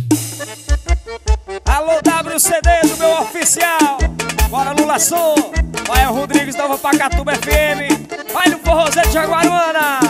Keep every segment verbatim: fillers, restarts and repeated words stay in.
Alô, W C D do meu oficial. Bora Lula Som. Vai o Rodrigues, Nova Pacatuba F M. Vai no forrozeiro de Jaguaruana.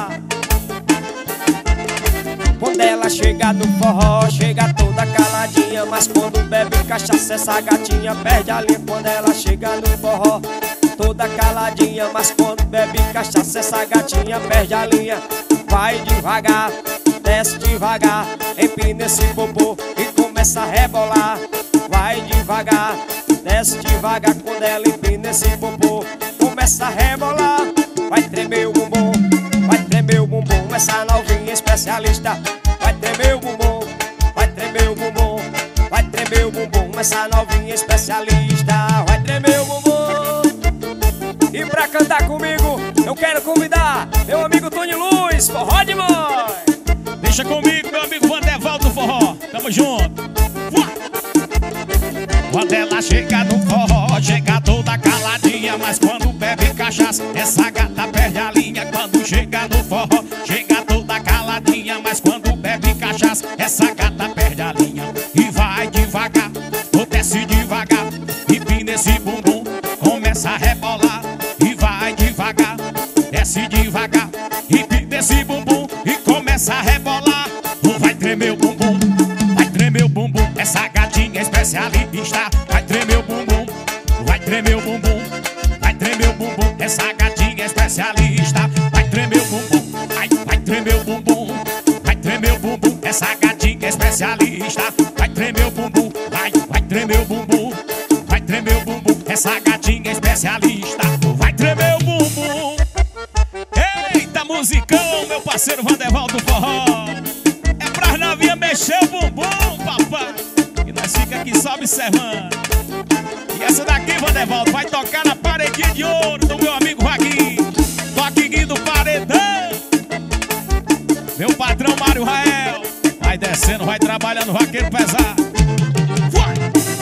Quando ela chega no forró, chega toda caladinha. Mas quando bebe cachaça, essa gatinha perde a linha. Quando ela chega no forró, toda caladinha. Mas quando bebe cachaça, essa gatinha perde a linha. Vai devagar, desce devagar, empina esse popô e começa a rebolar. Vai devagar, desce devagar, quando ela empina esse popô, começa a rebolar. Vai tremer o bumbum, vai tremer o bumbum, essa novinha especialista. Vai tremer o bumbum, vai tremer o bumbum, vai tremer o bumbum, essa novinha especialista. Vai tremer o bumbum. E pra cantar comigo, eu quero convidar meu amigo Tony Luz, forró de mãe. Deixa comigo, meu amigo Vandevaldo do forró. Tamo junto. Uá! Quando ela chega no forró, chega toda caladinha. Mas quando bebe cachaça, essa gata perde a linha. Quando chega no forró, chega toda caladinha. Mas quando bebe cachaça, essa gata perde a linha. E vai devagar, ou desce devagar, empina esse bumbum, começa a rebolar. E vai devagar, desce devagar, empina esse bumbum e começa a rebolar. Ou vai tremer o bumbum, vai tremer o bumbum, essa gatinha especialista. Vai tremer o bumbum, vai tremer o bumbum, vai tremer o bumbum, essa gatinha especialista. Vai tremer o bumbum, vai, vai tremer o bumbum, vai tremer o bumbum, essa gatinha especialista. Vai tremer o bumbum, vai, vai tremer o bumbum, vai tremer o bumbum, essa gatinha especialista. Vai tremer o bumbum. Eita, musicão, meu parceiro Vandevaldo do forró. É pra novinha mexer o bumbum, papai. E nós fica aqui só observando. E essa daqui, Vandevaldo, vai tocar na paredinha de ouro do meu amigo Vaguinho. Toquinho do paredão. Meu patrão Mário Rael. Vai descendo, vai trabalhando, vaqueiro pesado. Vai!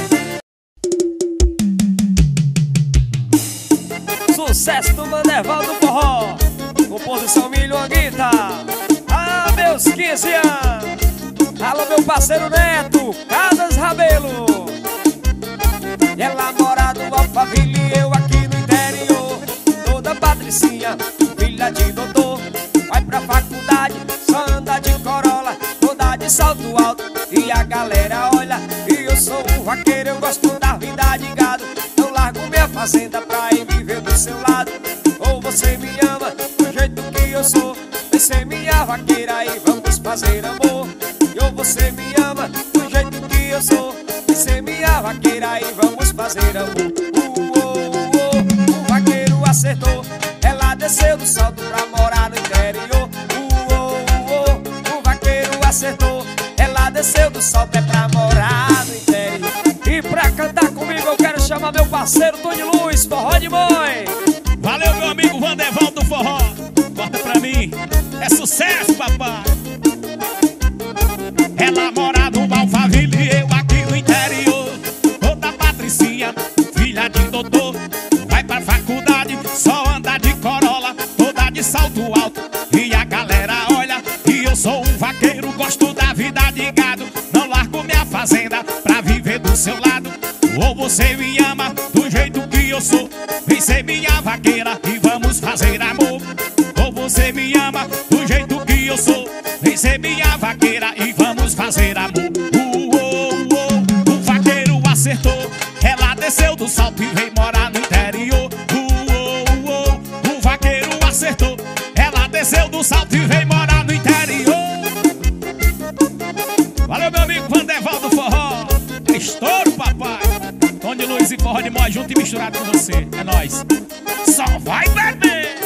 Sucesso do Vandevaldo do forró. Composição Milhonguita. Ah, meus quinze anos. Alô, meu parceiro Neto, Casas Rabelo. Ela mora no Alphaville e eu aqui no interior. Toda patricinha, filha de doutor. Vai pra faculdade, só anda de Corolla, toda de salto alto. E a galera olha, e eu sou um vaqueiro, eu gosto da vida de gado. Não largo minha fazenda pra ir viver do seu lado. Ou você me ama do jeito que eu sou, vem ser minha vaqueira e vamos fazer amor. E ou você me ama do jeito que eu sou, vem ser minha vaqueira e vamos fazer amor. Uh, uh, uh, uh, o vaqueiro acertou, ela desceu do salto pra morar no interior. Uh, uh, uh, uh, o vaqueiro acertou, ela desceu do salto é pra morar no interior. E pra cantar comigo eu quero chamar meu parceiro Tony Luz, forró de mãe. Valeu, meu amigo Vandevaldo do forró. Corta pra mim, é sucesso, papai. Ela mora no Alphaville e eu aqui no interior. Toda patricinha, filha de doutor. Vai pra faculdade, só anda de Corolla, toda de salto alto. E a galera olha, e eu sou um vaqueiro, gosto da vida de gado. Não largo minha fazenda pra viver do seu lado. Ou você me ama do jeito que eu sou, vem ser minha vaqueira e vamos fazer amor. Ou você me ama do jeito que eu sou, vem ser minha vaqueira e vamos fazer amor. Uh, uh, uh, o vaqueiro acertou, ela desceu do salto e veio morar no interior. Uh, uh, uh, o vaqueiro acertou, ela desceu do salto e veio morar no interior. Valeu, meu amigo Vandevaldo do forró. É estouro, papai. Tony Luz e forró de mó junto e misturado com você. É nóis. Só vai beber.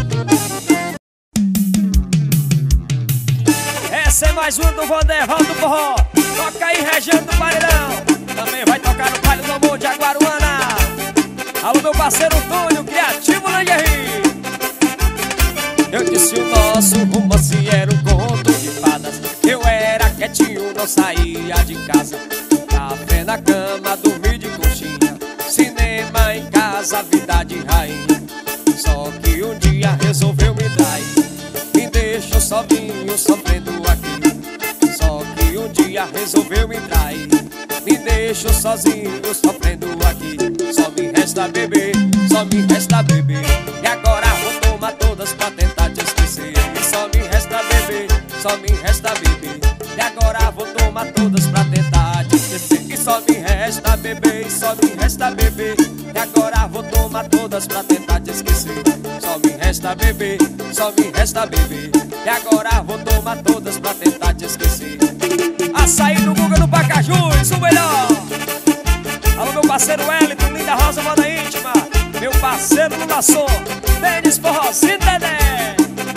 Essa é mais uma do Vandevaldo do forró. Toca aí, região do Paredão. Também vai tocar no Palio do Amor de Jaguaruana. Alô, meu parceiro Antônio, criativo na Guerri. Eu disse o nosso romance era um conto de fadas. Eu era quietinho, não saía de casa. Café na cama, dormir de conchinha. Cinema em casa, vida de rainha. Só que um dia resolveu me trair. Me deixou sozinho, sofrendo aqui. Só que um dia dia resolveu me trair. Me deixou sozinho, sofrendo aqui. Só me resta beber, só me resta beber. E agora vou tomar todas pra tentar te esquecer. E só me resta beber, só me resta beber. E agora vou tomar todas pra tentar te esquecer. E só me resta beber, e só me resta beber. E agora vou tomar todas pra tentar te esquecer. Só me resta beber, só me resta beber. E agora vou tomar todas pra tentar te esquecer. Açaí do Guga do Pacajus, o melhor. Alô meu parceiro Wellington, Linda Rosa, moda íntima. Meu parceiro Lula Som, Denis Forrozinho Dedé.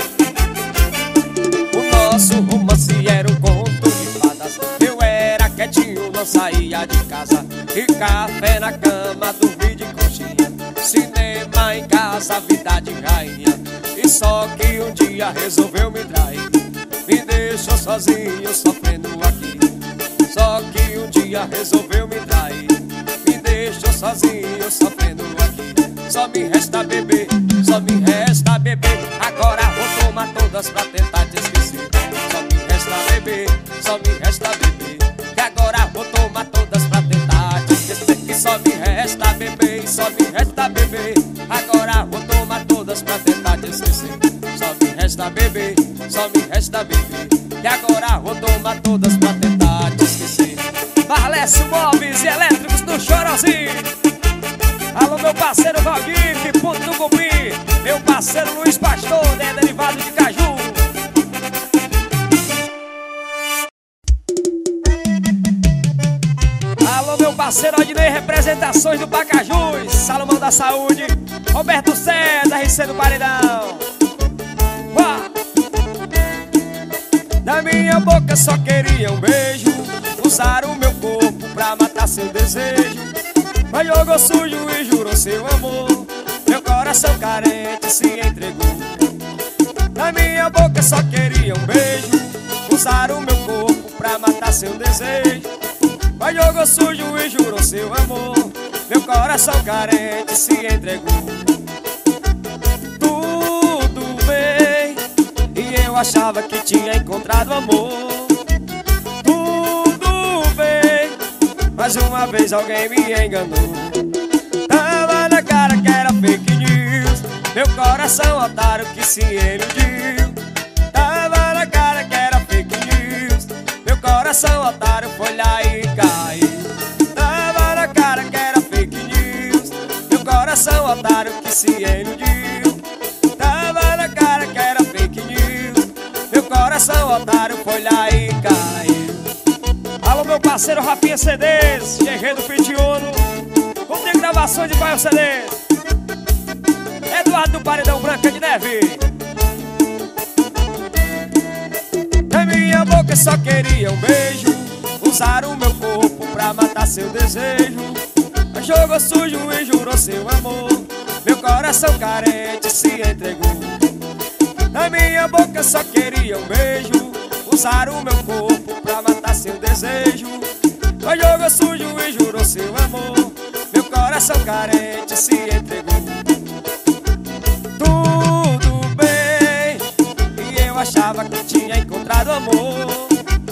O nosso romance era um conto de fadas. Eu era quietinho, não saía de casa. E café na cama, dormir de conchinha. Cinema em casa, vida de rainha. E só que um dia resolveu me trair. Me deixou sozinho, sofrendo aqui. Só que um dia resolveu me trair. Me deixou sozinho, sofrendo aqui. Só me resta beber, só me resta beber. Agora vou tomar todas pra tentar te esquecer. Só me resta beber, só me resta beber. E agora vou tomar todas pra tentar te esquecer. E só me resta beber, só me resta beber. Agora vou tomar todas pra tentar te esquecer. Só me resta beber, só me resta beber. E agora vou tomar todas pra tentar te esquecer. Marlécio Móveis e Elétricos do Chorozinho. Alô meu parceiro Valdir, que ponto do Cupim. Meu parceiro Luiz Pastor, né, derivado de Caju. Alô meu parceiro Odinei, representações do Pacajus. Salomão da Saúde, Roberto César, R C do Paredão. Uá! Da minha boca só queria um beijo. Usar o meu corpo pra matar seu desejo. Mas jogou sujo e jurou seu amor. Meu coração carente se entregou. Na minha boca só queria um beijo. Usar o meu corpo pra matar seu desejo. Mas jogou sujo e jurou seu amor. Meu coração carente se entregou. Tudo bem, e eu achava que tinha encontrado amor. Tudo bem, mas uma vez alguém me enganou. Tava na cara que era fake news. Meu coração otário que se iludiu. Tava na cara que era fake news. Meu coração otário foi lá e caiu. Tava na cara que era fake news. Meu coração otário que se iludiu. Tava na cara que era fake news. Meu coração otário foi lá e caiu. Alô meu parceiro Rafinha C Ds, G G do Pitiuno. Como tem gravações de Bairro C Ds. Eduardo do Paredão Branca de Neve. Na minha boca só queria um beijo. Usar o meu corpo pra matar seu desejo. Mas jogou sujo e jurou seu amor. Meu coração carente se entregou. Na minha boca só queria um beijo. Usar o meu corpo pra matar seu desejo. Mas jogou sujo e jurou seu amor. Meu coração carente se entregou. Tudo bem, e eu achava que tinha encontrado amor.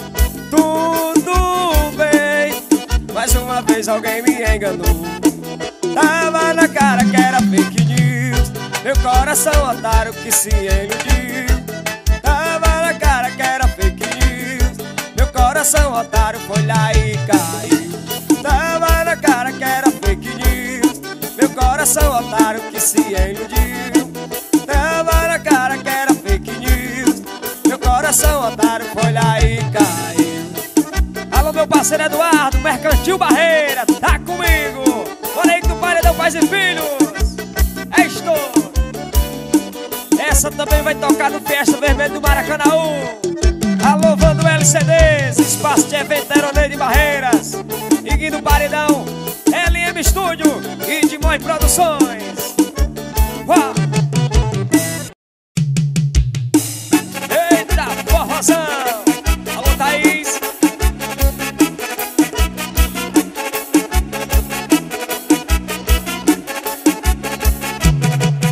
Tudo bem, mais uma vez alguém me enganou. Tava na cara que era fake news. Meu coração otário que se iludiu. Tava na cara que era fake news. Meu coração otário foi lá e caiu. Tava na cara que era fake news. Meu coração otário que se iludiu. Tava na cara que era fake news. Meu coração otário foi lá e caiu. Alô meu parceiro Eduardo, Mercantil Barreira, tá comigo. Olha aí que o Paredão Pais e Filhos. É estouro. Essa também vai tocar no Festa Vermelho do Maracanãú. Alô Vando L C Ds, Espaço de Evento Aeronei de Barreiras. Iguinho do Paredão, L M Estúdio e Dimói Produções. Uau! Eita, forrozão! Alô Thaís.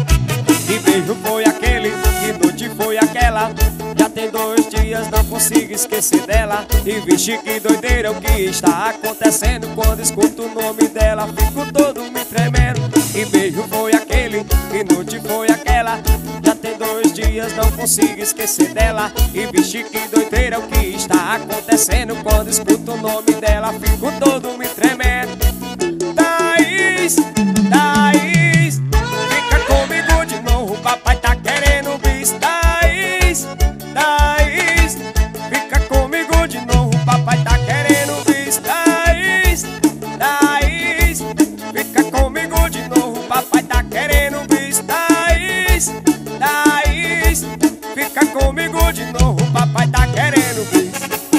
Que beijo foi aquele, que noite foi aquela. Já tem dois dias, não consigo esquecer dela. E vixe que doideira o que está acontecendo. Quando escuto o nome dela fico todo me tremendo. Que beijo foi aquele, que noite foi aquela. Já tem dois dias, não consigo esquecer dela. E vixe que doideira o que está acontecendo. Quando escuto o nome dela fico todo me tremendo. Thaís, Thaís, fica comigo de novo, papai tá querendo bis. Thaís, Thaís, fica comigo de novo, papai tá querendo bis. Thaís, Thaís, fica comigo de novo, papai tá querendo bis. Thaís, Thaís, fica comigo de novo, papai tá querendo bis.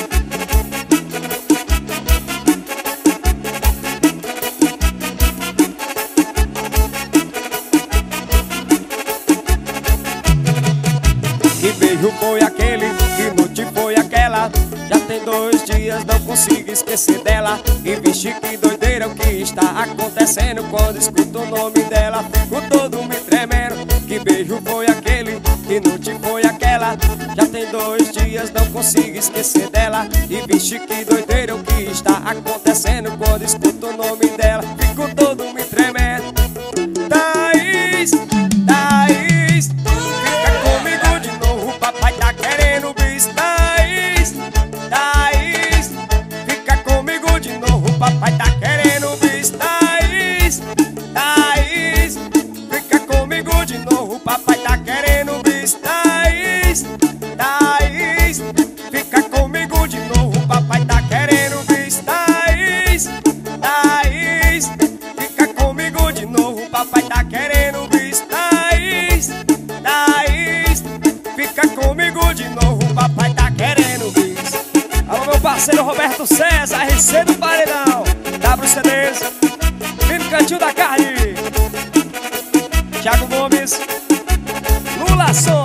Que beijo foi aquele, que noite foi aquela. Já tem dois dias, não consigo esquecer dela. E vixe que doideira o que está acontecendo. Quando escuto o nome dela fico todo me tremendo. Que beijo foi aquele, que noite foi aquela. Já tem dois dias, não consigo esquecer dela. E vixe que doideira o que está acontecendo. Quando escuto o nome dela fico todo me tremendo. Thaís, Thaís, fica comigo de novo, papai tá querendo bis. Thaís, Thaís, fica comigo de novo, papai tá querendo bis. Thaís, Thaís, fica comigo de novo, papai tá querendo bis. Thaís, Thaís, fica comigo de novo, papai tá querendo bis. Thaís, Thaís, fica comigo de novo, papai tá querendo bis. Thaís, Thaís, fica comigo de novo, papai tá querendo bis. Alô meu parceiro Roberto César, R C do Paredão, W C Ds, Fino Cantinho da Carne, Thiago Gomes, Lula Som.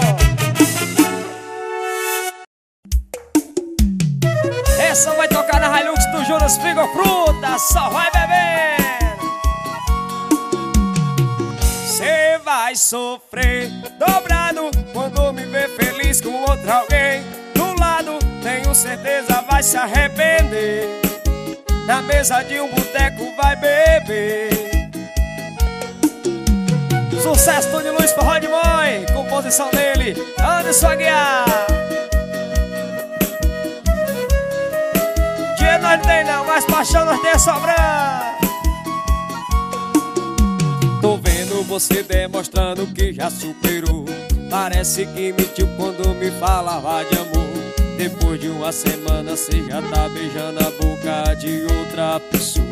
Essa vai tocar na Hilux do Jonas Frigo Fruta, só vai bebendo. Cê vai sofrer dobrado quando me ver feliz com outro alguém do lado. Tenho certeza vai se arrepender. Na mesa de um boteco vai beber. Sucesso Tony Luiz Forró de Mãe, composição dele, Anderson Aguiar. Dia nós não tem não, mas paixão nós tem sobrando. Tô vendo você demonstrando que já superou. Parece que mentiu quando me falava de amor. Depois de uma semana cê já tá beijando a boca de outra pessoa.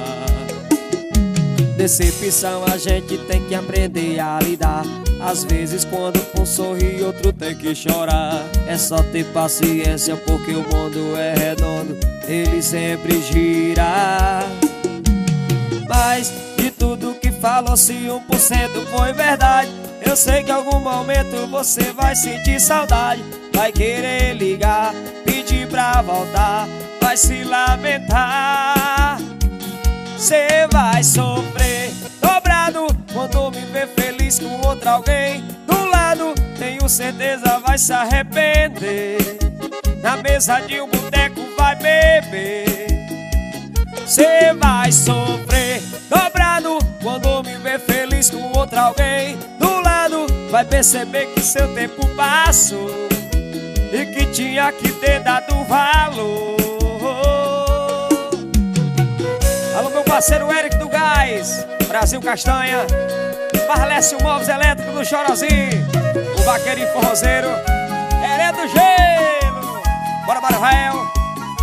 Decepção a gente tem que aprender a lidar. Às vezes quando um sorri outro tem que chorar. É só ter paciência porque o mundo é redondo, ele sempre gira. Mas de tudo que falou, se um por cento foi verdade, eu sei que em algum momento você vai sentir saudade. Vai querer ligar, pedir pra voltar, vai se lamentar. Cê vai sofrer dobrado quando me ver feliz com outro alguém do lado. Tenho certeza vai se arrepender. Na mesa de um boteco vai beber. Cê vai sofrer dobrado quando me ver feliz com outro alguém do lado. Vai perceber que seu tempo passou e que tinha que ter dado valor. Alô meu parceiro Eric do Gás, Brasil Castanha, Marlécio Móveis Elétricos do Chorozinho, o Vaqueirinho Forrozeiro, Heré do Gelo, bora bora Rael.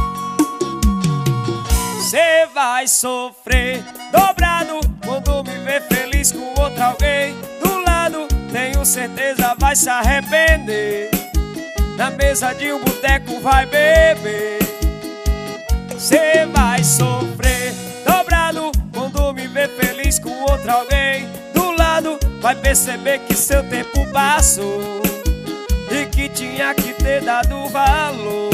Cê vai sofrer dobrado quando me ver feliz com outro alguém do lado. Tenho certeza vai se arrepender. Na mesa de um boteco vai beber. Cê vai sofrer dobrado quando me ver feliz com outro alguém do lado. Vai perceber que seu tempo passou e que tinha que ter dado valor.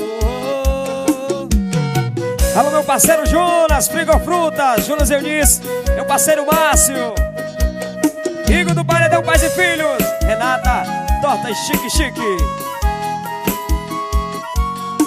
Alô meu parceiro Jonas, Frigofrutas, Jonas Eunice, meu parceiro Márcio, Igor do Paredão Pais e Filhos, Renata, Torta Chique Chique.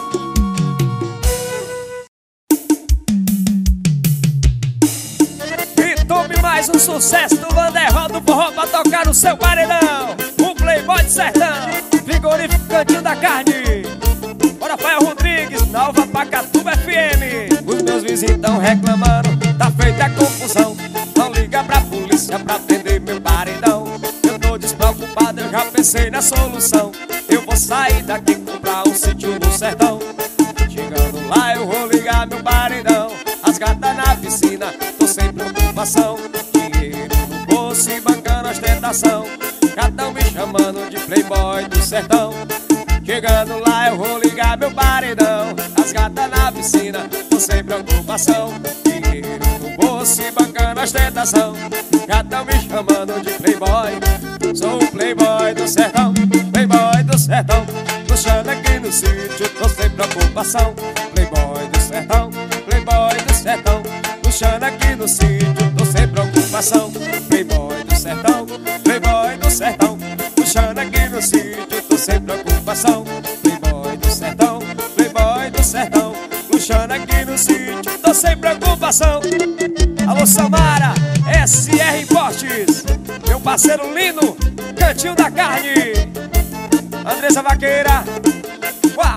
Mais um sucesso do Vandervaldo Forró pra tocar no seu paredão. O Playboy do Sertão, Frigorífico Cantinho da Carne. Bora, Rafael Rodrigues, Nova Pacatuba F M. Os meus vizinhos tão reclamando, tá feita a confusão. Não liga pra polícia pra prender meu paredão. Eu tô despreocupado, eu já pensei na solução. Eu vou sair daqui, comprar um sítio no sertão. Chegando lá eu vou ligar meu paredão. As gatas na piscina, tô sem preocupação. Dinheiro no bolso e bancando ostentação. Já tão me chamando de Playboy do sertão. Chegando lá eu vou ligar meu paredão. As gatas na piscina, tô sem preocupação. Dinheiro no bolso e bancando ostentação. Já tão me chamando de Playboy. Sou o Playboy do sertão, Playboy do sertão. Luxando aqui no sítio, tô sem preocupação. Playboy do sertão, Playboy do sertão. Luxando aqui no sítio, tô sem preocupação. Playboy do sertão, Playboy do sertão. Luxando aqui no sítio, tô sem preocupação. Playboy do sertão, Playboy do sertão. Luxando aqui no sítio, tô sem preocupação. Alô Samara, S R Importes, meu parceiro Lino, Cantinho da Carne. Andressa Vaqueira, uau.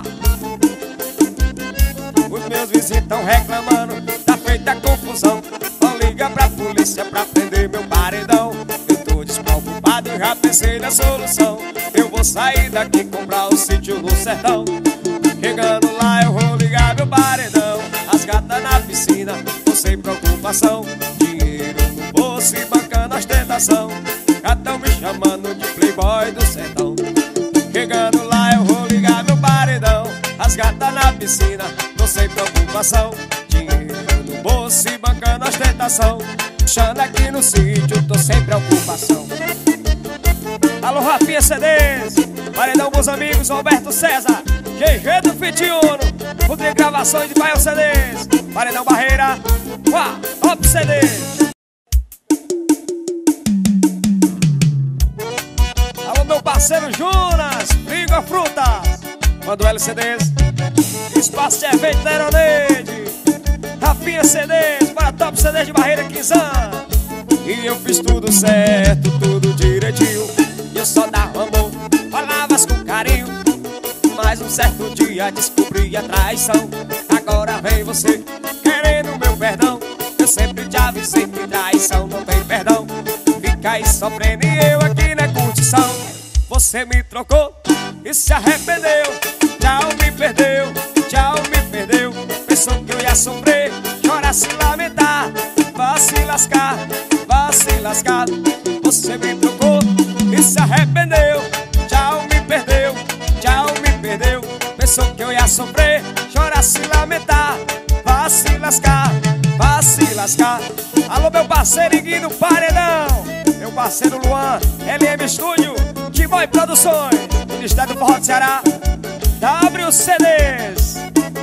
Os meus vizinhos tão reclamando, tá feita a confusão. Não liga pra polícia pra prender meu paredão. Eu tô despreocupado, eu já pensei na solução. Eu vou sair daqui, comprar um sítio no sertão. Chegando lá eu vou ligar meu paredão. As gatas na piscina, tô sem preocupação. Dinheiro no bolso e bancando ostentação. Já tão me chamando de Playboy do sertão. Chegando lá eu vou ligar meu paredão. As gatas na piscina, tô sem preocupação. Dinheiro no bolso e bancando ostentação. Puxando aqui no sítio, tô sem preocupação. Alô Rafinha C Ds, paredão meus amigos, Roberto César, G G do Fitiuno, Rodrigo Gravações de Bairro C Ds, paredão Barreira, uá, Top C Ds. Alô meu parceiro Jonas, Frigo Frutas, Mando L C Ds, Espaço de Evento da Aeroneide, Rafinha C Ds, para Top C Ds de Barreira Quinzã. E eu fiz tudo certo, tudo direitinho. Eu só dava amor, palavras com carinho. Mas um certo dia descobri a traição. Agora vem você querendo meu perdão. Eu sempre te avisei que traição não tem perdão. Fica aí sofrendo e eu aqui na curtição. Você me trocou e se arrependeu. Tchau, me perdeu, tchau, me perdeu. Pensou que eu ia sofrer, chorar, se lamentar. Vá se lascar, vá se lascar. Você me trocou e se arrependeu. Tchau, me perdeu, tchau, me perdeu. Pensou que eu ia sofrer, chorar, se lamentar. Vá se lascar, vá se lascar. Alô meu parceiro Iguinho Paredão, meu parceiro Luan, L M Studio, T-Boy Produções, Ministério do Forró do Ceará, W C Ds.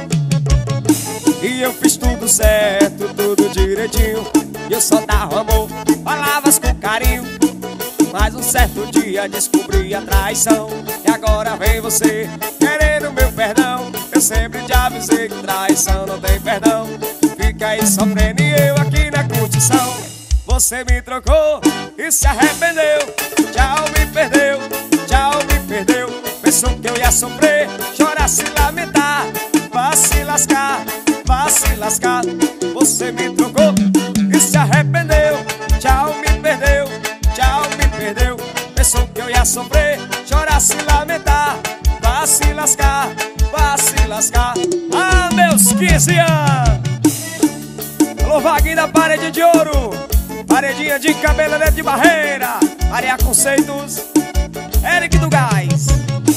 E eu fiz tudo certo, tudo direitinho. E eu só dava amor, palavras com carinho. Mas um certo dia descobri a traição. E agora vem você querendo meu perdão. Eu sempre te avisei que traição não tem perdão. Fica aí sofrendo e eu aqui na curtição. Você me trocou e se arrependeu. Tchau, me perdeu, tchau, me perdeu. Pensou que eu ia sofrer, chorar, se lamentar. Vá se lascar, vá se lascar. Você me trocou e se arrependeu. Tchau, me perdeu, tchau, me perdeu. Pensou que eu ia sofrer, chorar, se lamentar. Vá se lascar, vá se lascar. Ah, meus quinze anos. Alô, Vaguinho da Parede de Ouro, paredinha de cabeleireiro de Barreira, Maria Conceitos, Eric do Gás.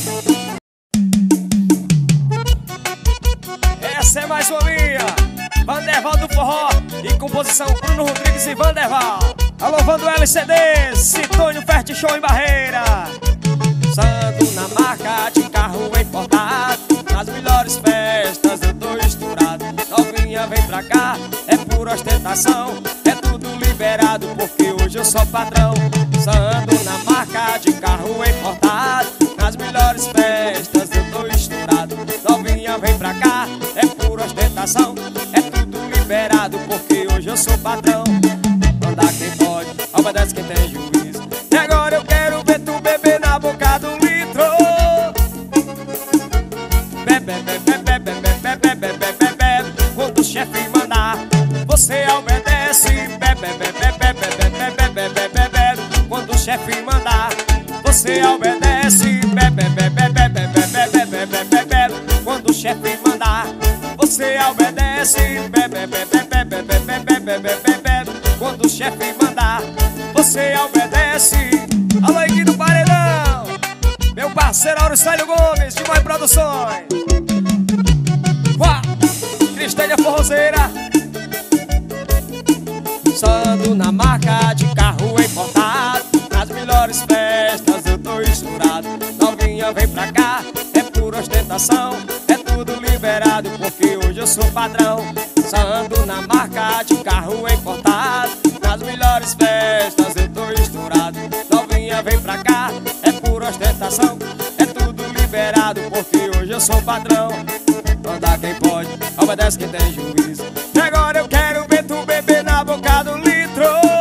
Essa é mais uma minha, Vandervaldo Forró, e composição Bruno Rodrigues e Vanderval. Alô, Vando L C D, Citônio Fert Show em Barreira. Santo na marca de carro importado, nas melhores festas eu tô estourado. Novinha vem pra cá, é pura ostentação, é tudo liberado porque hoje eu sou patrão. Santo na marca de carro importado, nas melhores festas eu tô estourado. Novinha vem pra cá, é pura ostentação, é tudo liberado porque hoje eu sou patrão. Manda quem pode, você obedece. Bebe, bebe, bebe, bebe, bebe, bebe, bebe. Quando o chefe mandar, você obedece. Alô, aqui do Paredão, meu parceiro Auricélio Gomes, de Mais Produções. Uá, Cristânia Forrozeira. Só ando na marca de carro importado. Nas melhores festas eu tô estourado. Novinha vem pra cá, é pura ostentação. É tudo liberado porque hoje eu sou padrão. Só ando na marca de carro importado. Nas melhores festas eu tô estourado. Novinha vem pra cá, é pura ostentação. É tudo liberado porque hoje eu sou padrão. Manda quem pode, obedece quem tem juízo. E agora eu quero ver tu beber na boca do litro.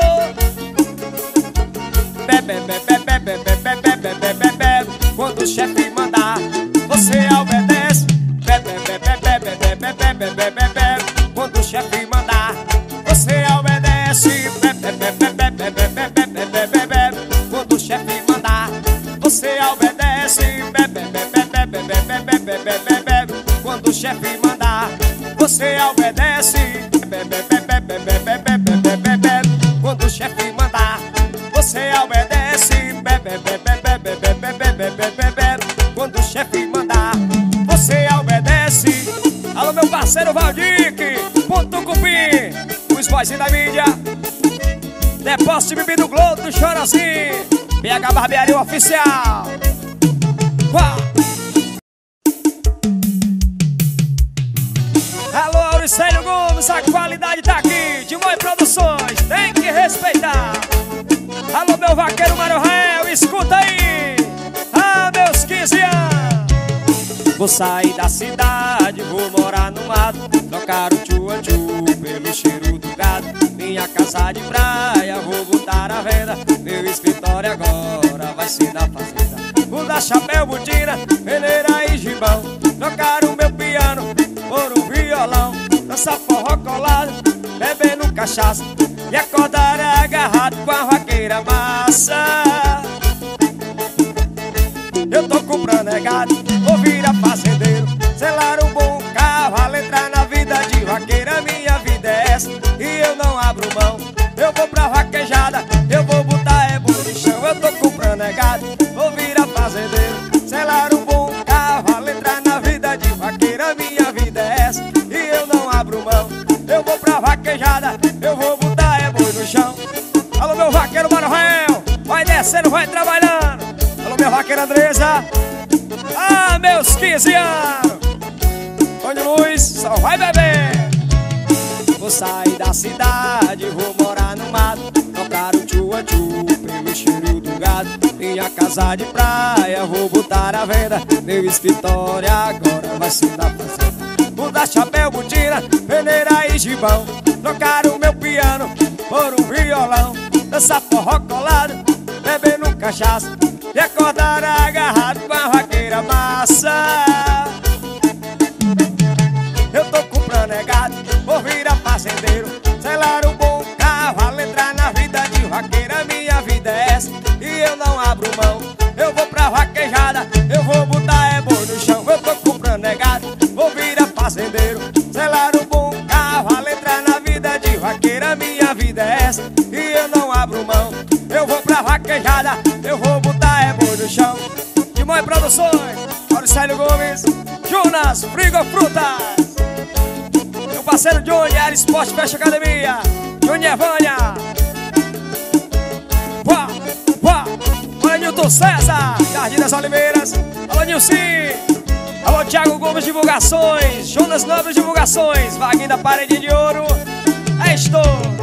Bebe, bebe, bebe, bebe, bebe, bebe, bebe. Quando o chefe mandar, você obedece. Bebe, bebe, bebe, bebe, bebe, bebe, bebe. Quando o chefe mandar, você obedece. Bebe, bebe, bebe, bebe, bebe, bebe, bebe. Quando o chefe mandar, você obedece. Bebe, bebe, bebe, bebe, bebe, bebe, bebe. Quando o chefe mandar, você obedece. Bebe, bebe, bebe, bebe, bebe, bebe, bebe. Quando o chefe mandar, você obedece. Bebe, bebe, bebe, bebe, bebe, bebe, bebe. Quando o chefe mandar, você obedece. Alô, meu parceiro Valdic, Ponto Cupim, os boyzinhos da mídia. Depósito de bebida do Globo, do Chorozinho, B H Barbearia Oficial. Uau! Alô, Auricélio Gomes, a qualidade tá aqui. De Mais Produções, tem que respeitar. Alô, meu vaqueiro Mário Réu, escuta aí. Ah, meus quinze anos. Vou sair da cidade, vou morar no mato. Trocar o tchu-tchu pelo cheiro do gado. Minha casa de praia, vou botar à venda. Meu escritório agora vai ser da fazenda. Vou dar chapéu, botina, peneira e gibão. Trocar o meu piano por um violão. Dançar forró colado, bebendo cachaça. E acordar agarrado com a vaqueira massa. Eu tô comprando negado, vou virar fazendeiro. Selar um bom cavalo, entrar na vida de vaqueira. Minha vida é essa e eu não abro mão. Eu vou pra vaquejada, eu vou botar é no chão. Eu tô comprando negado, vou virar fazendeiro. Selar um bom cavalo, entrar na vida de vaqueira. Minha vida é essa e eu não abro mão. Eu vou pra vaquejada, eu vou botar é no chão. Alô, meu vaqueiro Mário Réu, vai descendo, vai trabalhando. Alô, meu vaqueiro Andresa. Ah, meus quinze anos. Tony Luiz, só vai beber. Vou sair da cidade, vou morar no mato. Tocar o tchu-tchu pelo cheiro do gado. Minha casa de praia, vou botar à venda. Meu escritório agora vai ser da fazenda. Vou dar chapéu, botina, peneira e gibão. Trocar o meu piano por um violão. Dançar forró colado, bebendo cachaça. E acordar agarrado com a vaqueira massa. Eu tô comprando negado, vou virar fazendeiro. Selar um bom cavalo, entrar na vida de vaqueira. Minha vida é essa e eu não abro mão. Eu vou pra vaquejada, eu vou botar é boi no chão. Eu tô comprando negado, vou virar fazendeiro. Selar um bom cavalo, entrar na vida de vaqueira. Minha vida é essa e eu não abro mão. Eu vou pra vaquejada, eu vou botar é boi no chão. De Mais Produções, Auricélio Gomes, Jonas Frigo Frutas. Meu parceiro Johnny, Air Esporte Fecha Academia, Johnny Evânia. Uá, uá. Olha Nilton César, Jardim das Oliveiras. Alô Nilci. Alô Thiago Gomes Divulgações, Jonas Nobre Divulgações, Vaguinho da Parede de Ouro. É estou.